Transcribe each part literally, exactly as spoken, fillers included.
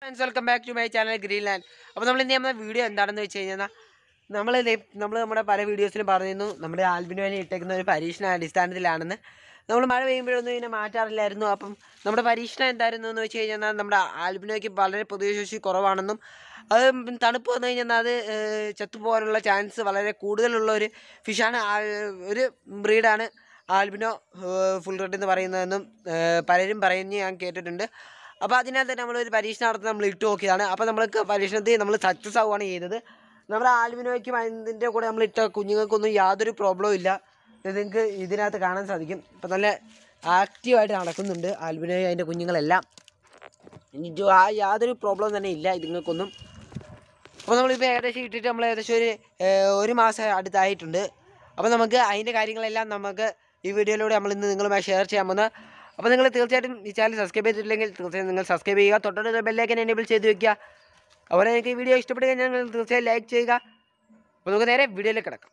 Friends welcome back to my channel Greenland. അപ്പോൾ നമ്മൾ ഇന്ന് നമ്മുടെ വീഡിയോ എന്താണെന്ന് വെച്ച് കഴിഞ്ഞാൽ നമ്മൾ നമ്മൾ നമ്മുടെ പല വീഡിയോസിലും പറഞ്ഞിരുന്നു നമ്മുടെ ആൽബിനോനെ ഇട്ടേക്കുന്ന ഒരു പരീക്ഷണ അടിസ്ഥാനത്തിലാണെന്ന്. നമ്മൾ മഴ പെയ്യുമ്പോഴൊന്നും ഇതിനെ മാറ്റാറില്ലായിരുന്നു. അപ്പം നമ്മുടെ പരീക്ഷണം എന്തായിരുന്നു എന്ന് വെച്ച് കഴിഞ്ഞാൽ നമ്മുടെ ആൽബിനോയ്ക്ക് വളരെ പ്രതിരോധശേഷി കുറവാണെന്നും അത് തണുപ്പ് വന്നു കഴിഞ്ഞാൽ അത് ചത്തുപോകാനുള്ള ചാൻസ് വളരെ കൂടുതലുള്ള ഒരു ഫിഷാണ്, ഒരു ബ്രീഡാണ് ആൽബിനോ ഫുൾ റെഡ് എന്ന് പറയുന്നതെന്നും പലരും പറയുന്നത് ഞാൻ കേട്ടിട്ടുണ്ട്. അപ്പോൾ അതിനകത്ത് നമ്മളൊരു പരീക്ഷണം നടത്തി നമ്മൾ ഇട്ട് നോക്കിയതാണ്. അപ്പോൾ നമ്മൾക്ക് പരീക്ഷണത്തിൽ നമ്മൾ സക്സസ് ആവുകയാണ് ചെയ്തത്. നമ്മുടെ ആൽബിനോയ്ക്കും അതിൻ്റെ കൂടെ നമ്മൾ ഇട്ട കുഞ്ഞുങ്ങൾക്കൊന്നും യാതൊരു പ്രോബ്ലവും ഇല്ല. നിങ്ങൾക്ക് ഇതിനകത്ത് കാണാൻ സാധിക്കും. ഇപ്പോൾ നല്ല ആക്റ്റീവായിട്ട് നടക്കുന്നുണ്ട് ആൽബിനോയും അതിൻ്റെ കുഞ്ഞുങ്ങളെല്ലാം. ആ യാതൊരു പ്രോബ്ലം തന്നെ ഇല്ല ഇതുങ്ങൾക്കൊന്നും. അപ്പോൾ നമ്മളിപ്പോൾ ഏകദേശം ഇട്ടിട്ട് നമ്മൾ ഏകദേശം ഒരു ഒരു മാസം അടുത്തായിട്ടുണ്ട്. അപ്പോൾ നമുക്ക് അതിൻ്റെ കാര്യങ്ങളെല്ലാം നമുക്ക് ഈ വീഡിയോയിലൂടെ നമ്മൾ ഇന്ന് നിങ്ങളുമായി ഷെയർ ചെയ്യാൻ പോകുന്നത്. അപ്പോൾ നിങ്ങൾ തീർച്ചയായിട്ടും ഈ ചാനൽ സബ്സ്ക്രൈബ് ചെയ്തിട്ടില്ലെങ്കിൽ തീർച്ചയായും നിങ്ങൾ സബ്സ്ക്രൈബ് ചെയ്യുക, തൊട്ടടുത്ത ബെല്ലൈക്കൻ എനേബിൾ ചെയ്ത് വയ്ക്കുക. അതുപോലെ നിങ്ങൾക്ക് ഈ വീഡിയോ ഇഷ്ടപ്പെട്ട് കഴിഞ്ഞാൽ നിങ്ങൾ തീർച്ചയായും ലൈക്ക് ചെയ്യുക. അപ്പോൾ നമുക്ക് നേരെ വീഡിയോയിലേക്ക് കിടക്കാം.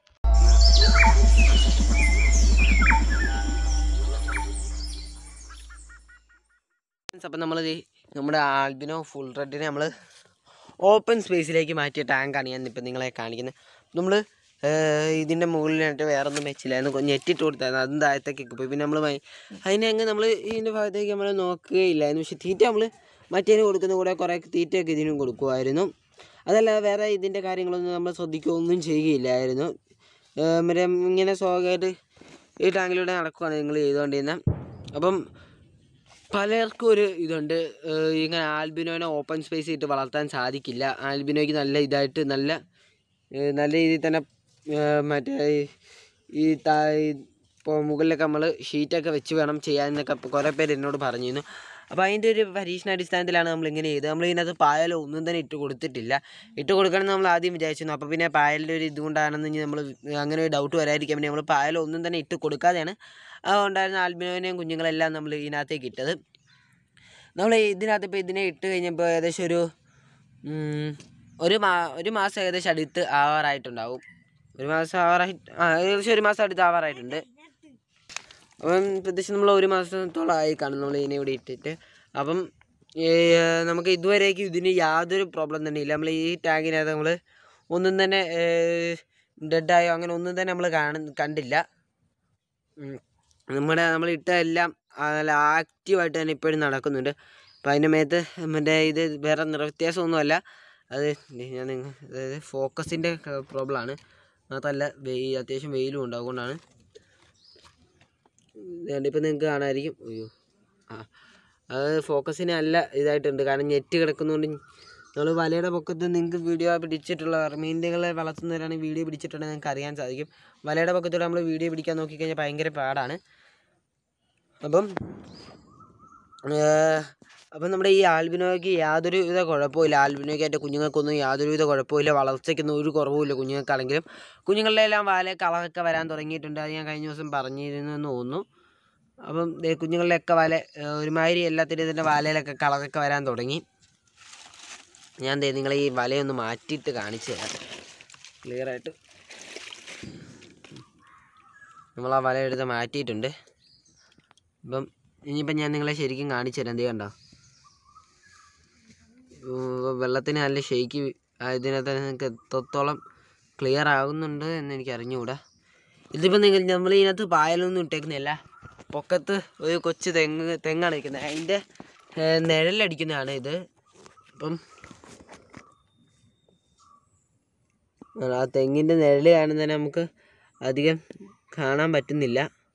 അപ്പം നമ്മൾ നമ്മുടെ ആൽബിനോ ഫുൾ റെഡിനെ നമ്മൾ ഓപ്പൺ സ്പേസിലേക്ക് മാറ്റിയ ടാങ്കാണ് ഞാൻ ഇപ്പം നിങ്ങളെ കാണിക്കുന്നത്. നമ്മൾ ഇതിൻ്റെ മുകളിലായിട്ട് വേറെ ഒന്നും വെച്ചില്ലായിരുന്നു, ഞെറ്റിട്ട് കൊടുത്തായിരുന്നു. അതും താഴത്തേക്കൊക്കെ പോയി. പിന്നെ നമ്മൾ അതിനെ അങ്ങ് നമ്മൾ ഇതിൻ്റെ ഭാഗത്തേക്ക് നമ്മൾ നോക്കുകയില്ലായിരുന്നു. പക്ഷേ തീറ്റ നമ്മൾ മറ്റേതിന് കൊടുക്കുന്ന കൂടെ കുറേ തീറ്റയൊക്കെ ഇതിനും കൊടുക്കുമായിരുന്നു. അതല്ലാതെ വേറെ ഇതിൻ്റെ കാര്യങ്ങളൊന്നും നമ്മൾ ശ്രദ്ധിക്കുകയൊന്നും ചെയ്യുകയില്ലായിരുന്നു. മറ്റേ ഇങ്ങനെ സ്വാഭാവികമായിട്ട് ഈ ടാങ്കിലൂടെ നടക്കുകയാണ് നിങ്ങൾ ചെയ്തുകൊണ്ടിരുന്നത്. അപ്പം പലർക്കും ഒരു ഇതുണ്ട്, ഇങ്ങനെ ആൽബിനോനെ ഓപ്പൺ സ്പേസ് ഇട്ട് വളർത്താൻ സാധിക്കില്ല. ആൽബിനോയ്ക്ക് നല്ല ഇതായിട്ട് നല്ല നല്ല രീതിയിൽ തന്നെ മറ്റേ ഈ താ ഇപ്പോൾ മുകളിലൊക്കെ നമ്മൾ ഷീറ്റൊക്കെ വെച്ച് വേണം ചെയ്യാമെന്നൊക്കെ കുറേ പേര് എന്നോട് പറഞ്ഞിരുന്നു. അപ്പോൾ അതിൻ്റെ ഒരു പരീക്ഷണാടിസ്ഥാനത്തിലാണ് നമ്മളിങ്ങനെ ചെയ്തത്. നമ്മളിതിനകത്ത് പായലോ ഒന്നും തന്നെ ഇട്ട് കൊടുത്തിട്ടില്ല. ഇട്ട് കൊടുക്കണമെന്ന് നമ്മൾ ആദ്യം വിചാരിച്ചിരുന്നു. അപ്പോൾ പിന്നെ പായലിൻ്റെ ഒരു ഇതുകൊണ്ടാണെന്ന് നമ്മൾ അങ്ങനെ ഒരു ഡൗട്ട് വരാതിരിക്കാൻ വേണ്ടി നമ്മൾ പായലോ ഒന്നും തന്നെ ഇട്ട് കൊടുക്കാതെയാണ് അതുകൊണ്ടായിരുന്ന ആൽബിനോനെയും കുഞ്ഞുങ്ങളെല്ലാം നമ്മൾ ഇതിനകത്തേക്ക് ഇട്ടത്. നമ്മൾ ഇതിനകത്ത് ഇപ്പോൾ ഇതിനെ ഇട്ട് കഴിഞ്ഞപ്പോൾ ഏകദേശം ഒരു ഒരു മാ ഒരു മാസം ഏകദേശം അടുത്ത് ആവാറായിട്ടുണ്ടാവും. ഒരു മാസം ആവാറായി ആ ഏകദേശം ഒരു മാസം അടുത്ത് ആവാറായിട്ടുണ്ട്. അപ്പം പ്രത്യേകിച്ച് നമ്മൾ ഒരു മാസത്തോളം ആയി കാണും നമ്മൾ ഇതിനെ ഇവിടെ ഇട്ടിട്ട്. അപ്പം നമുക്ക് ഇതുവരേക്കും ഇതിന് യാതൊരു പ്രോബ്ലം തന്നെ ഇല്ല. നമ്മൾ ഈ ടാങ്കിനകത്ത് നമ്മൾ ഒന്നും തന്നെ ഡെഡായോ അങ്ങനെ ഒന്നും തന്നെ നമ്മൾ കാണ കണ്ടില്ല. നമ്മുടെ നമ്മൾ ഇട്ട എല്ലാം നല്ല ആക്റ്റീവായിട്ട് തന്നെ ഇപ്പോഴും നടക്കുന്നുണ്ട്. അപ്പം അതിൻ്റെ മേത്ത് മറ്റേ ഇത് വേറെ നിറവ്യത്യാസമൊന്നുമല്ല, അത് ഞാൻ നിങ്ങൾ അതായത് ഫോക്കസിൻ്റെ പ്രോബ്ലമാണ്. മാത്രമല്ല വെയിൽ അത്യാവശ്യം വെയിലും ഉണ്ട്, അതുകൊണ്ടാണ്. ഇപ്പം നിങ്ങൾക്ക് കാണാമായിരിക്കും. അയ്യോ ആ അത് ഫോക്കസിന് നല്ല ഇതായിട്ടുണ്ട്, കാരണം നെറ്റ് കിടക്കുന്നതുകൊണ്ട്. നമ്മൾ വലയുടെ പൊക്കത്ത് നിങ്ങൾക്ക് വീഡിയോ പിടിച്ചിട്ടുള്ള മീനുകളെ വളർത്തുന്നവരാണെങ്കിൽ വീഡിയോ പിടിച്ചിട്ടുണ്ടെങ്കിൽ നിങ്ങൾക്ക് അറിയാൻ സാധിക്കും. വലയുടെ പൊക്കത്തോടെ നമ്മൾ വീഡിയോ പിടിക്കാൻ നോക്കിക്കഴിഞ്ഞാൽ ഭയങ്കര പാടാണ്. അപ്പം അപ്പം നമ്മുടെ ഈ ആൽബിനോയ്ക്ക് യാതൊരു വിധ കുഴപ്പമില്ല. ആൽബിനോയ്ക്ക് എൻ്റെ കുഞ്ഞുങ്ങൾക്കൊന്നും യാതൊരു വിധ കുഴപ്പമില്ല. വളർച്ചയ്ക്കൊന്നും ഒരു കുറവുമില്ല കുഞ്ഞുങ്ങൾക്കാണെങ്കിലും. കുഞ്ഞുങ്ങളുടെ എല്ലാം വാല കളറൊക്കെ വരാൻ തുടങ്ങിയിട്ടുണ്ട്. അത് ഞാൻ കഴിഞ്ഞ ദിവസം പറഞ്ഞിരുന്നു എന്ന് തോന്നുന്നു. അപ്പം കുഞ്ഞുങ്ങളുടെയൊക്കെ വാല ഒരുമാതിരി എല്ലാത്തിൻ്റെ ഇതിൻ്റെ വാലയിലൊക്കെ കളറൊക്കെ വരാൻ തുടങ്ങി. ഞാൻ ദേ നിങ്ങളെ ഈ വലയൊന്ന് മാറ്റിയിട്ട് കാണിച്ചു തരാം ക്ലിയറായിട്ട്. നമ്മൾ ആ വല എടുത്ത് മാറ്റിയിട്ടുണ്ട്. അപ്പം ഇനിയിപ്പം ഞാൻ നിങ്ങളെ ശരിക്കും കാണിച്ചു തരാം. എന്ത് കണ്ടോ, വെള്ളത്തിന് നല്ല ഷെയ്ക്ക് ഇതിനകത്ത് നിങ്ങൾക്ക് എത്രത്തോളം ക്ലിയർ ആകുന്നുണ്ട് എന്ന് എനിക്ക് അറിഞ്ഞുകൂടാ. ഇതിപ്പം നിങ്ങൾ നമ്മൾ ഇതിനകത്ത് പായലൊന്നും ഇട്ടേക്കുന്നില്ല. പൊക്കത്ത് ഒരു കൊച്ചു തെങ്ങ് തെങ്ങാണ് നിൽക്കുന്നത്, അതിൻ്റെ നിഴലടിക്കുന്നതാണ് ഇത്. അപ്പം ആ തെങ്ങിൻ്റെ നിഴൽ കാണുന്നതിന് നമുക്ക് അധികം കാണാൻ പറ്റുന്നില്ല.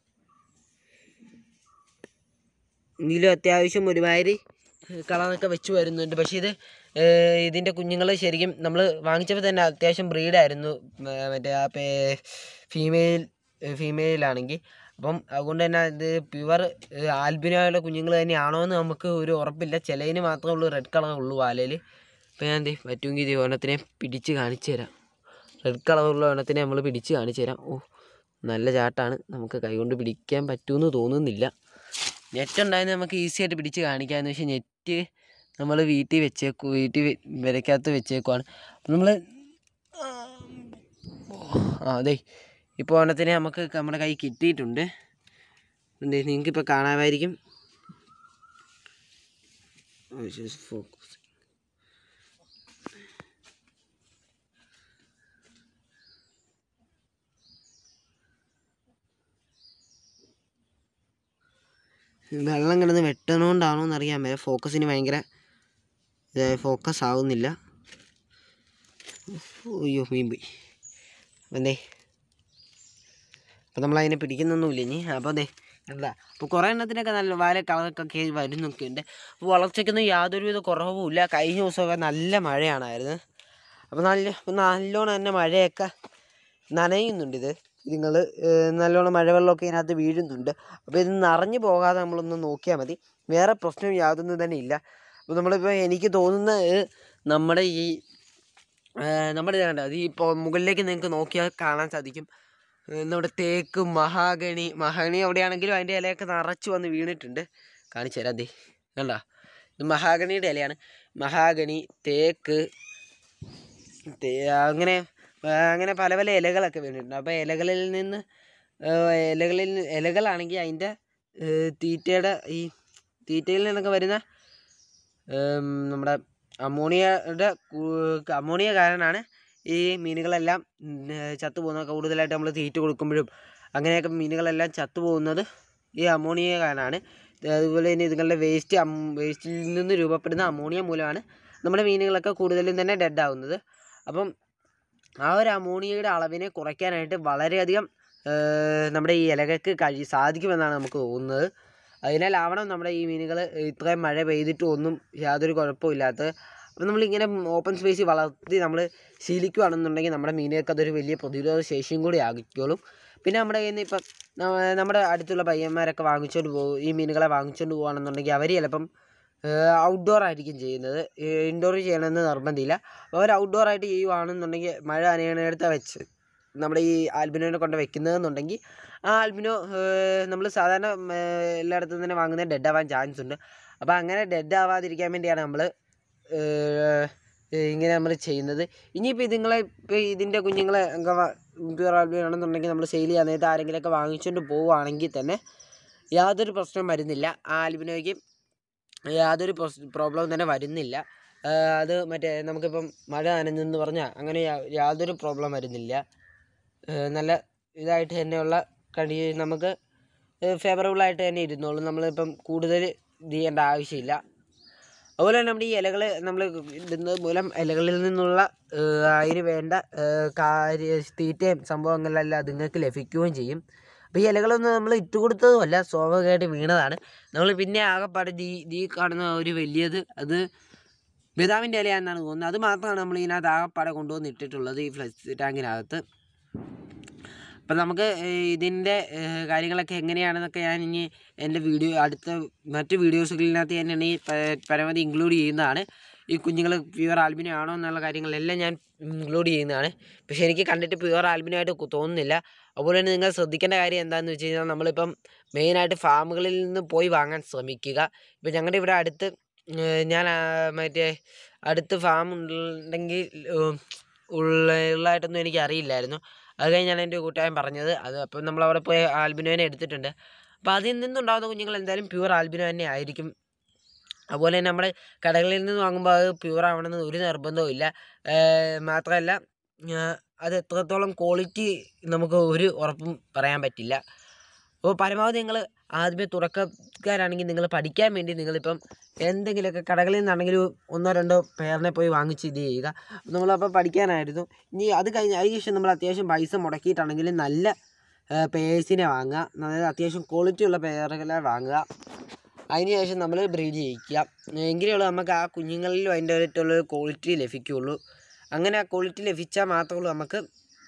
എങ്കിലും അത്യാവശ്യം ഒരുമാതിരി കളറൊക്കെ വെച്ച് വരുന്നുണ്ട്. പക്ഷേ ഇത് ഇതിൻ്റെ കുഞ്ഞുങ്ങൾ ശരിക്കും നമ്മൾ വാങ്ങിച്ചപ്പോൾ തന്നെ അത്യാവശ്യം ബ്രീഡായിരുന്നു. മറ്റേ ആ പേ ഫീമെയിൽ ഫീമെയിലാണെങ്കിൽ. അപ്പം അതുകൊണ്ട് തന്നെ ഇത് പ്യുവർ ആൽബിനോയുടെ കുഞ്ഞുങ്ങൾ തന്നെയാണോ എന്ന് നമുക്ക് ഒരു ഉറപ്പില്ല. ചിലതിന് മാത്രമേ ഉള്ളൂ റെഡ് കളർ ഉള്ളൂ വാലയിൽ. ഇപ്പോൾ ഞാൻ എന്ത് പറ്റുമെങ്കിൽ ഇത് ഓണത്തിനെ പിടിച്ച് കാണിച്ചു തരാം. റെഡ് കളറുള്ള ഓണത്തിനെ നമ്മൾ പിടിച്ച് കാണിച്ചു തരാം. ഓ നല്ല ചാട്ടാണ്, നമുക്ക് കൈകൊണ്ട് പിടിക്കാൻ പറ്റുമെന്ന് തോന്നുന്നില്ല. നെറ്റ് ഉണ്ടായത് നമുക്ക് ഈസി ആയിട്ട് പിടിച്ച് കാണിക്കാമെന്ന്. പക്ഷേ നെറ്റ് നമ്മൾ വീട്ടിൽ വെച്ചേക്കും, വീട്ടിൽ വിലക്കകത്ത് വെച്ചേക്കുവാണ്. അപ്പം നമ്മൾ ആ അതെ ഇപ്പോൾ ഓണത്തിന് നമുക്ക് നമ്മുടെ കൈ കിട്ടിയിട്ടുണ്ട്. നിങ്ങൾക്കിപ്പോൾ കാണാമായിരിക്കും. ഫോക്കസ് വെള്ളം കിടന്ന് വെട്ടണോണ്ടാണോ എന്നറിയാൻ പറ്റില്ല, ഫോക്കസിന് ഭയങ്കര ഫോക്കസ് ആവുന്നില്ല. അയ്യോ മീൻ പോയി. അപ്പം എന്തേ അപ്പം നമ്മളതിനെ പിടിക്കുന്നൊന്നുമില്ല ഇനി. അപ്പോൾ അതെ എന്താ അപ്പോൾ കുറേ എണ്ണത്തിനൊക്കെ നല്ല വാല കളറൊക്കെ വരുന്നൊക്കെ ഉണ്ട്. അപ്പോൾ വളർച്ചയ്ക്കൊന്നും യാതൊരുവിധ കുറവുമില്ല. കഴിഞ്ഞ ദിവസമൊക്കെ നല്ല മഴയാണായിരുന്നു. അപ്പോൾ നല്ല നല്ലോണം തന്നെ മഴയൊക്കെ നനയുന്നുണ്ട്. ഇത് നിങ്ങൾ നല്ലോണം മഴവെള്ളമൊക്കെ ഇതിനകത്ത് വീഴുന്നുണ്ട്. അപ്പോൾ ഇത് നിറഞ്ഞു പോകാതെ നമ്മളൊന്ന് നോക്കിയാൽ മതി. വേറെ പ്രശ്നം യാതൊന്നും തന്നെ ഇല്ല. അപ്പോൾ നമ്മളിപ്പോൾ എനിക്ക് തോന്നുന്നത് നമ്മുടെ ഈ നമ്മുടെ ഇതാണ്ട് അത് ഇപ്പോൾ മുകളിലേക്ക് നിങ്ങൾക്ക് നോക്കിയാൽ കാണാൻ സാധിക്കും. നമ്മുടെ തേക്ക്, മഹാഗണി മഹാഗണി എവിടെയാണെങ്കിലും അതിൻ്റെ ഇലയൊക്കെ നിറച്ച് വന്ന് വീണിട്ടുണ്ട്. കാണിച്ചു തരാം. അതേ കണ്ട, ഇത് മഹാഗണിയുടെ ഇലയാണ്. മഹാഗണി, തേക്ക്, അങ്ങനെ അങ്ങനെ പല പല ഇലകളൊക്കെ വീണിട്ടുണ്ട്. അപ്പോൾ ഇലകളിൽ നിന്ന് ഇലകളിൽ ഇലകളാണെങ്കിൽ അതിൻ്റെ തീറ്റയുടെ ഈ തീറ്റയിൽ നിന്നൊക്കെ വരുന്ന നമ്മുടെ അമോണിയയുടെ അമോണിയ കാരണമാണ് ഈ മീനുകളെല്ലാം ചത്തുപോകുന്നത്. കൂടുതലായിട്ട് നമ്മൾ തീറ്റ കൊടുക്കുമ്പോഴും അങ്ങനെയൊക്കെ മീനുകളെല്ലാം ചത്തുപോകുന്നത് ഈ അമോണിയ കാരണമാണ്. അതുപോലെ തന്നെ ഇതുങ്ങളുടെ വേസ്റ്റ് വേസ്റ്റിൽ നിന്ന് രൂപപ്പെടുന്ന അമോണിയ മൂലമാണ് നമ്മുടെ മീനുകളൊക്കെ കൂടുതലും തന്നെ ഡെഡ് ആവുന്നത്. അപ്പം ആ ഒരു അമോണിയയുടെ അളവിനെ കുറയ്ക്കാനായിട്ട് വളരെയധികം നമ്മുടെ ഈ ഇലകൾക്ക് കഴി സാധിക്കുമെന്നാണ് നമുക്ക് തോന്നുന്നത്. അതിനാലാവണം നമ്മുടെ ഈ മീനുകൾ ഇത്രയും മഴ പെയ്തിട്ടും ഒന്നും യാതൊരു കുഴപ്പമില്ലാത്തത്. അപ്പോൾ നമ്മളിങ്ങനെ ഓപ്പൺ സ്പേസിൽ വളർത്തി നമ്മൾ ശീലിക്കുകയാണെന്നുണ്ടെങ്കിൽ നമ്മുടെ മീനുകൾക്ക് അതൊരു വലിയ പ്രതിരോധ ശേഷിയും കൂടി ആക്കിക്കോളും. പിന്നെ നമ്മുടെ കയ്യിൽ നിന്ന് ഇപ്പം നമ്മുടെ അടുത്തുള്ള പയ്യന്മാരൊക്കെ വാങ്ങിച്ചുകൊണ്ട് പോകും. ഈ മീനുകളെ വാങ്ങിച്ചുകൊണ്ട് പോകുകയാണെന്നുണ്ടെങ്കിൽ അവർ ചിലപ്പം ഔട്ട്ഡോർ ആയിരിക്കും ചെയ്യുന്നത്, ഇൻഡോർ ചെയ്യണമെന്ന് നിർബന്ധമില്ല. അവർ ഔട്ട്ഡോർ ആയിട്ട് ചെയ്യുകയാണെന്നുണ്ടെങ്കിൽ മഴ നനയണടുത്ത് വെച്ച് നമ്മുടെ ഈ ആൽബിനോനെ കൊണ്ട് വെക്കുന്നതെന്നുണ്ടെങ്കിൽ ആ ആൽബിനോ നമ്മൾ സാധാരണ എല്ലായിടത്തും തന്നെ വാങ്ങുന്നത് ഡെഡ് ആവാൻ ചാൻസ് ഉണ്ട്. അപ്പോൾ അങ്ങനെ ഡെഡ് ആവാതിരിക്കാൻ വേണ്ടിയാണ് നമ്മൾ ഇങ്ങനെ നമ്മൾ ചെയ്യുന്നത്. ഇനിയിപ്പോൾ ഇതുങ്ങളെ ഇപ്പോൾ ഇതിൻ്റെ കുഞ്ഞുങ്ങളെ പ്യുവർ ആൽബിനോ ആണെന്നുണ്ടെങ്കിൽ നമ്മൾ സെയിൽ ചെയ്യാൻ നേരത്തെ ആരെങ്കിലുമൊക്കെ വാങ്ങിച്ചുകൊണ്ട് പോവുകയാണെങ്കിൽ തന്നെ യാതൊരു പ്രശ്നം വരുന്നില്ല. ആ ആൽബിനോയ്ക്ക് യാതൊരു പ്രോബ്ലം തന്നെ വരുന്നില്ല. അത് മറ്റേ നമുക്കിപ്പം മഴ നനഞ്ഞെന്ന് പറഞ്ഞാൽ അങ്ങനെ യാതൊരു പ്രോബ്ലം വരുന്നില്ല. നല്ല ഇതായിട്ട് തന്നെയുള്ള കണ്ടി നമുക്ക് ഫേവറബിളായിട്ട് തന്നെ ഇരുന്നോളും. നമ്മളിപ്പം കൂടുതൽ ഇത് ചെയ്യേണ്ട ആവശ്യമില്ല. അതുപോലെ തന്നെ നമ്മുടെ ഈ ഇലകൾ നമ്മൾ ഇടുന്നത് മൂലം ഇലകളിൽ നിന്നുള്ള അതിന് വേണ്ട കാര്യ തീറ്റയും സംഭവങ്ങളെല്ലാം അതുങ്ങൾക്ക് ലഭിക്കുകയും ചെയ്യും. അപ്പോൾ ഈ ഇലകളൊന്നും നമ്മൾ ഇട്ട് കൊടുത്തതുമല്ല, സ്വാഭാവികമായിട്ട് വീണതാണ്. നമ്മൾ പിന്നെ ആകെപ്പാട് ഈ ഈ കാണുന്ന ഒരു വലിയത് അത് ബദാമിൻ്റെ ഇലയാണെന്നാണ് തോന്നുന്നത്. അത് മാത്രമാണ് നമ്മൾ ഇതിനകത്ത് ആകെപ്പാടെ കൊണ്ടുവന്ന് ഇട്ടിട്ടുള്ളത് ഈ ഫ്ലഷ് ടാങ്കിനകത്ത്. അപ്പം നമുക്ക് ഇതിൻ്റെ കാര്യങ്ങളൊക്കെ എങ്ങനെയാണെന്നൊക്കെ ഞാൻ ഇനി എൻ്റെ വീഡിയോ അടുത്ത മറ്റ് വീഡിയോസുകളിനകത്ത് ഞാൻ ഈ പരമാവധി ഇൻക്ലൂഡ് ചെയ്യുന്നതാണ്. ഈ കുഞ്ഞുങ്ങൾ പ്യുവർ ആൽബിനോ ആണോ എന്നുള്ള കാര്യങ്ങളെല്ലാം ഞാൻ ഇൻക്ലൂഡ് ചെയ്യുന്നതാണ്. പക്ഷേ എനിക്ക് കണ്ടിട്ട് പ്യുവർ ആൽബിനോ ആയിട്ട് തോന്നുന്നില്ല. അതുപോലെ തന്നെ നിങ്ങൾ ശ്രദ്ധിക്കേണ്ട കാര്യം എന്താണെന്ന് വെച്ച് കഴിഞ്ഞാൽ നമ്മളിപ്പം മെയിനായിട്ട് ഫാമുകളിൽ നിന്ന് പോയി വാങ്ങാൻ ശ്രമിക്കുക. ഇപ്പം ഞങ്ങളുടെ ഇവിടെ അടുത്ത് ഞാൻ മറ്റേ അടുത്ത് ഫാം ഉണ്ടെങ്കിൽ ഉള്ള ഉള്ളതായിട്ടൊന്നും എനിക്ക് അറിയില്ലായിരുന്നു. അത് കഴിഞ്ഞാണ് എൻ്റെ കൂട്ടുകാരൻ പറഞ്ഞത്. അത് അപ്പം നമ്മളവിടെ പോയി ആൽബിനോനെ എടുത്തിട്ടുണ്ട്. അപ്പോൾ അതിൽ നിന്നുണ്ടാകുന്ന കുഞ്ഞുങ്ങൾ എന്തായാലും പ്യുവർ ആൽബിനോ തന്നെ ആയിരിക്കും. അതുപോലെ തന്നെ നമ്മുടെ കടകളിൽ നിന്ന് വാങ്ങുമ്പോൾ അത് പ്യുവർ ആവണമെന്ന് ഒരു നിർബന്ധവും ഇല്ല. മാത്രമല്ല അത് എത്രത്തോളം ക്വാളിറ്റി നമുക്ക് ഒരു ഉറപ്പും പറയാൻ പറ്റില്ല. അപ്പോൾ പരമാവധി നിങ്ങൾ ആദ്യമേ തുടക്കക്കാരാണെങ്കിൽ നിങ്ങൾ പഠിക്കാൻ വേണ്ടി നിങ്ങളിപ്പം എന്തെങ്കിലുമൊക്കെ കടകളിൽ നിന്നാണെങ്കിലും ഒന്നോ രണ്ടോ പേരിനെ പോയി വാങ്ങിച്ച് ഇത് ചെയ്യുക. നമ്മളപ്പോൾ പഠിക്കാനായിരുന്നു. ഇനി അത് കഴിഞ്ഞ് അതിന് ശേഷം നമ്മൾ അത്യാവശ്യം പൈസ മുടക്കിയിട്ടാണെങ്കിൽ നല്ല പേഴ്സിനെ വാങ്ങുക, അതായത് അത്യാവശ്യം ക്വാളിറ്റി ഉള്ള പേരുകളെ വാങ്ങുക. അതിന് ശേഷം നമ്മൾ ബ്രീഡ് ചെയ്യിക്കുക. എങ്കിലുള്ള നമുക്ക് ആ കുഞ്ഞുങ്ങളിലും അതിൻ്റെ ആയിട്ടുള്ള ക്വാളിറ്റി ലഭിക്കുകയുള്ളൂ. അങ്ങനെ ആ ക്വാളിറ്റി ലഭിച്ചാൽ മാത്രമേ ഉള്ളൂ നമുക്ക്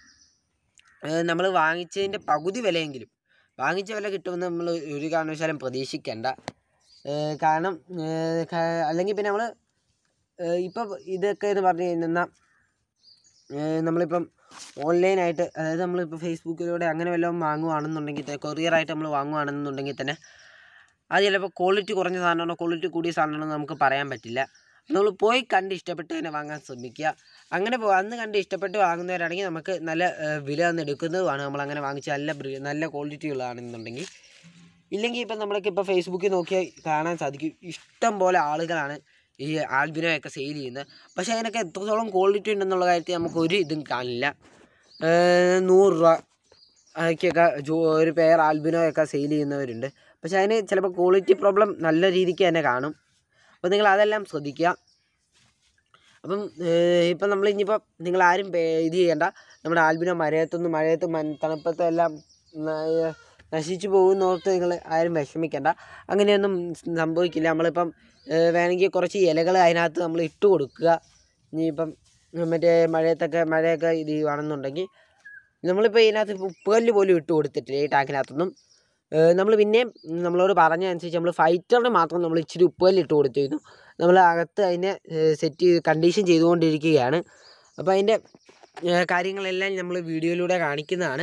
നമ്മൾ വാങ്ങിച്ചതിൻ്റെ പകുതി വിലയെങ്കിലും വാങ്ങിച്ച വില കിട്ടുമെന്ന് നമ്മൾ ഒരു കാരണവശാലും പ്രതീക്ഷിക്കേണ്ട. കാരണം അല്ലെങ്കിൽ പിന്നെ നമ്മൾ ഇപ്പം ഇതൊക്കെ എന്ന് പറഞ്ഞു കഴിഞ്ഞാൽ നമ്മളിപ്പം ഓൺലൈനായിട്ട്, അതായത് നമ്മളിപ്പോൾ ഫേസ്ബുക്കിലൂടെ അങ്ങനെ വല്ലതും വാങ്ങുകയാണെന്നുണ്ടെങ്കിൽ കൊറിയറായിട്ട് നമ്മൾ വാങ്ങുകയാണെന്നുണ്ടെങ്കിൽ തന്നെ അത് ചിലപ്പോൾ ക്വാളിറ്റി കുറഞ്ഞ സാധനമാണോ ക്വാളിറ്റി കൂടിയ സാധനമാണോ നമുക്ക് പറയാൻ പറ്റില്ല. നമ്മൾ പോയി കണ്ട് ഇഷ്ടപ്പെട്ട് തന്നെ വാങ്ങാൻ ശ്രമിക്കുക. അങ്ങനെ പോ അന്ന് കണ്ട് ഇഷ്ടപ്പെട്ട് വാങ്ങുന്നവരാണെങ്കിൽ നമുക്ക് നല്ല വില തന്ന് എടുക്കുന്നതുമാണ്. നമ്മളങ്ങനെ വാങ്ങിച്ച് നല്ല നല്ല ക്വാളിറ്റി ഉള്ളതാണെന്നുണ്ടെങ്കിൽ. ഇല്ലെങ്കിൽ ഇപ്പം നമ്മളൊക്കെ ഇപ്പോൾ ഫേസ്ബുക്കിൽ നോക്കിയാൽ കാണാൻ സാധിക്കും ഇഷ്ടം പോലെ ആളുകളാണ് ഈ ആൽബിനോയൊക്കെ സെയിൽ ചെയ്യുന്നത്. പക്ഷേ അതിനൊക്കെ എത്രത്തോളം ക്വാളിറ്റി ഉണ്ടെന്നുള്ള കാര്യത്തിൽ നമുക്ക് ഒരു ഇതും കാണില്ല. നൂറ് രൂപ ഒക്കെയൊക്കെ ജോ ഒരു പെയർ ആൽബിനോയൊക്കെ സെയിൽ ചെയ്യുന്നവരുണ്ട്. പക്ഷേ അതിന് ചിലപ്പോൾ ക്വാളിറ്റി പ്രോബ്ലം നല്ല രീതിക്ക് തന്നെ കാണും. അപ്പോൾ നിങ്ങൾ അതെല്ലാം ശ്രദ്ധിക്കുക. അപ്പം ഇപ്പം നമ്മൾ ഇനിയിപ്പോൾ നിങ്ങളാരും ഇത് ചെയ്യേണ്ട. നമ്മുടെ ആൽബിനോ മഴയത്തൊന്നും മഴയത്തും തണുപ്പത്തും എല്ലാം നശിച്ചു പോകുന്നോർത്ത് നിങ്ങൾ ആരും വിഷമിക്കേണ്ട. അങ്ങനെയൊന്നും സംഭവിക്കില്ല. നമ്മളിപ്പം വേണമെങ്കിൽ കുറച്ച് ഇലകൾ അതിനകത്ത് നമ്മൾ ഇട്ട് കൊടുക്കുക. ഇനിയിപ്പം മറ്റേ മഴയത്തൊക്കെ മഴയൊക്കെ ഇത് ചെയ്യുകയാണെന്നുണ്ടെങ്കിൽ നമ്മളിപ്പോൾ ഇതിനകത്ത് ഉപ്പുകല്ല് പോലും ഇട്ട് കൊടുത്തിട്ടില്ല ഈ ടാങ്കിനകത്തൊന്നും. നമ്മൾ പിന്നെയും നമ്മളോട് പറഞ്ഞ അനുസരിച്ച് നമ്മൾ ഫൈറ്ററിന് മാത്രം നമ്മൾ ഇച്ചിരി ഉപ്പുകല്ല് ഇട്ട് കൊടുത്തിരുന്നു. നമ്മൾ അകത്ത് അതിനെ സെറ്റ് ചെയ്ത് കണ്ടീഷൻ ചെയ്തുകൊണ്ടിരിക്കുകയാണ്. അപ്പോൾ അതിൻ്റെ കാര്യങ്ങളെല്ലാം നമ്മൾ വീഡിയോയിലൂടെ കാണിക്കുന്നതാണ്.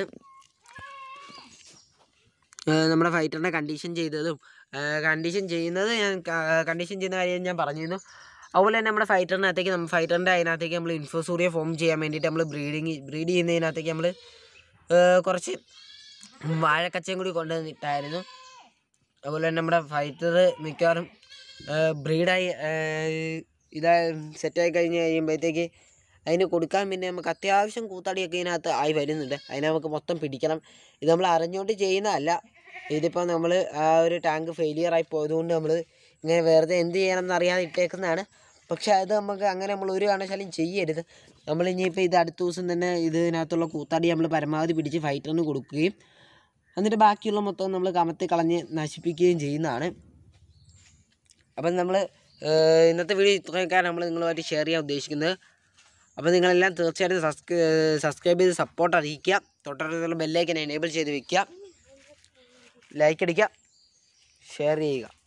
നമ്മുടെ ഫൈറ്ററിനെ കണ്ടീഷൻ ചെയ്തതും കണ്ടീഷൻ ചെയ്യുന്നത് ഞാൻ കണ്ടീഷൻ ചെയ്യുന്ന കാര്യം ഞാൻ പറഞ്ഞിരുന്നു. അതുപോലെ തന്നെ നമ്മുടെ ഫൈറ്ററിനകത്തേക്ക് നമ്മൾ ഫൈറ്ററിൻ്റെ അതിനകത്തേക്ക് നമ്മൾ ഇൻഫോസൂറിയ ഫോം ചെയ്യാൻ വേണ്ടിയിട്ട് നമ്മൾ ബ്രീഡിങ് ബ്രീഡ് ചെയ്യുന്നതിനകത്തേക്ക് നമ്മൾ കുറച്ച് വാഴക്കച്ചയും കൂടി കൊണ്ടുവന്നിട്ടായിരുന്നു. അതുപോലെ തന്നെ നമ്മുടെ ഫൈറ്റർ മിക്കവാറും ബ്രീഡായി ഇതാ സെറ്റായി കഴിഞ്ഞ് കഴിയുമ്പോഴത്തേക്ക് അതിന് കൊടുക്കാൻ പിന്നെ നമുക്ക് അത്യാവശ്യം കൂത്താടിയൊക്കെ ഇതിനകത്ത് ആയി വരുന്നുണ്ട്. അതിനെ നമുക്ക് മൊത്തം പിടിക്കണം. ഇത് നമ്മൾ അറിഞ്ഞുകൊണ്ട് ചെയ്യുന്നതല്ല. ഇതിപ്പോൾ നമ്മൾ ആ ഒരു ടാങ്ക് ഫെയിലിയറായി പോയതുകൊണ്ട് നമ്മൾ ഇങ്ങനെ വെറുതെ എന്ത് ചെയ്യണമെന്ന് അറിയാതെ ഇട്ടേക്കുന്നതാണ്. പക്ഷേ അത് നമുക്ക് അങ്ങനെ നമ്മൾ ഒരു കാരണവശാലും ചെയ്യരുത്. നമ്മൾ ഇനിയിപ്പോൾ ഇത് അടുത്ത ദിവസം തന്നെ ഇതിനകത്തുള്ള കൂത്താടി നമ്മൾ പരമാവധി പിടിച്ച് ഫൈറ്ററിന് കൊടുക്കുകയും എന്നിട്ട് ബാക്കിയുള്ള മൊത്തം നമ്മൾ കമത്തി കളഞ്ഞ് നശിപ്പിക്കുകയും ചെയ്യുന്നതാണ്. അപ്പം നമ്മൾ ഇന്നത്തെ വീഡിയോ ഇത്രയൊക്കെയാണ് നമ്മൾ നിങ്ങളുമായിട്ട് ഷെയർ ചെയ്യാൻ ഉദ്ദേശിക്കുന്നത്. അപ്പോൾ നിങ്ങളെല്ലാം തീർച്ചയായിട്ടും സബ്സ്ക്രൈ സബ്സ്ക്രൈബ് ചെയ്ത് സപ്പോർട്ട് അറിയിക്കുക. തൊട്ടടുത്തുള്ള ബെല്ലൈക്കൻ എനേബിൾ ചെയ്ത് വയ്ക്കുക. ലൈക്ക് അടിക്കുക, ഷെയർ ചെയ്യുക.